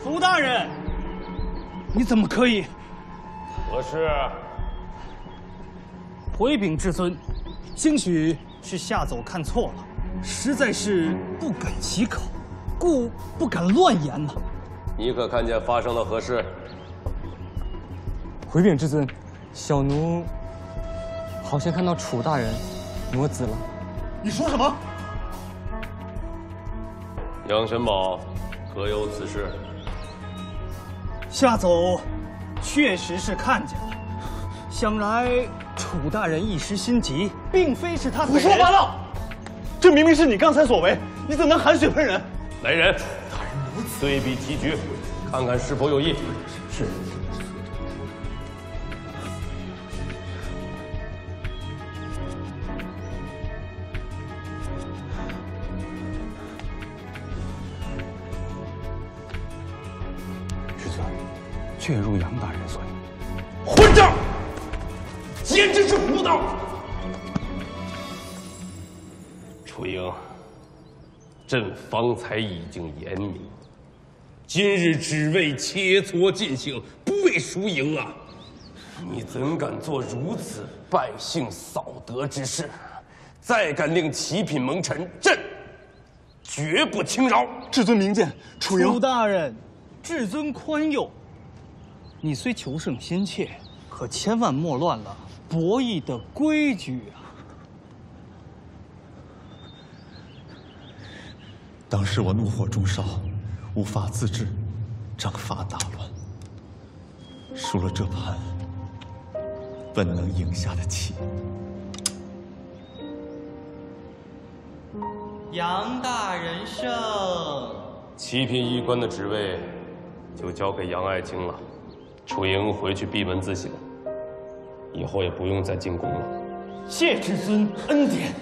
楚大人，你怎么可以？ 何事？ 回禀至尊，兴许是夏走看错了，实在是不敢启口，故不敢乱言呐。 你可看见发生了何事？ 回禀至尊，小奴好像看到楚大人挪子了。 你说什么？ 杨玄宝，可有此事？ 夏走确实是看见了，想来楚大人一时心急，并非是他胡说八道！这明明是你刚才所为，你怎能含血喷人？ 来人，对比题局，看看是否有异。 是。 确如杨大人所言， 混账！简直是胡闹！楚英，朕方才已经言明，今日只为切磋进行，不为输赢啊！你怎敢做如此败兴扫德之事？再敢令启品蒙尘，朕绝不轻饶！ 至尊明鉴，楚英。 楚大人，至尊宽宥。你虽求胜心切，可千万莫乱了博弈的规矩啊！ 当时我怒火中烧，无法自制，章法大乱，输了这盘，本能赢下的棋。 杨大人胜。 启品医官的职位就交给杨爱卿了。楚英回去闭门自省，以后也不用再进宫了。 谢至尊恩典。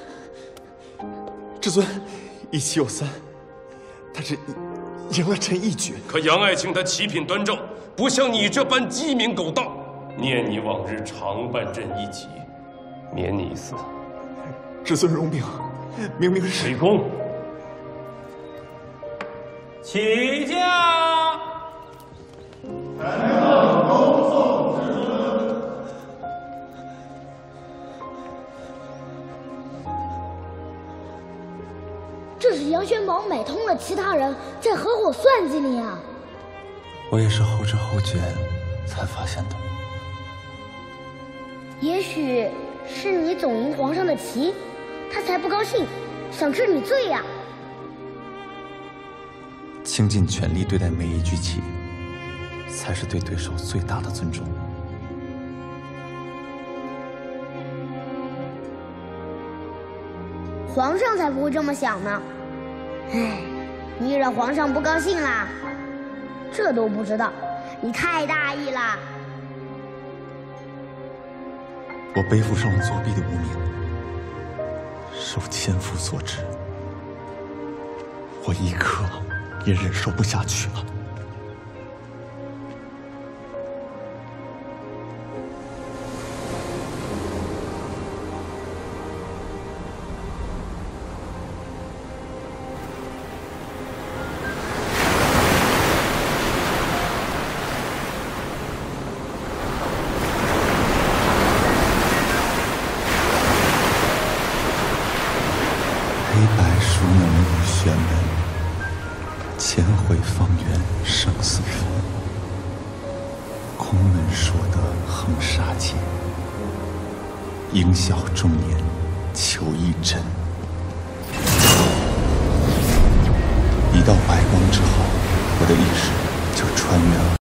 至尊，一棋有三，他只赢了朕一局。 可杨爱卿她启品端正，不像你这般鸡鸣狗盗。念你往日常伴朕一棋，免你一死。 至尊容禀，明明是回宫。 起驾。 这是杨玄宝买通了其他人，在合伙算计你啊！ 我也是后知后觉才发现的。 也许是你总赢皇上的棋，他才不高兴，想治你罪呀。 倾尽全力对待每一局棋，才是对对手最大的尊重。 皇上才不会这么想呢。唉，你惹皇上不高兴啦？这都不知道，你太大意了。 我背负上了作弊的污名，受千夫所指，我一刻也忍受不下去了。黑白孰能入玄门？千回方圆生死分。空门说得横杀剑，应晓中年求一真。一道白光之后，我的意识就穿越了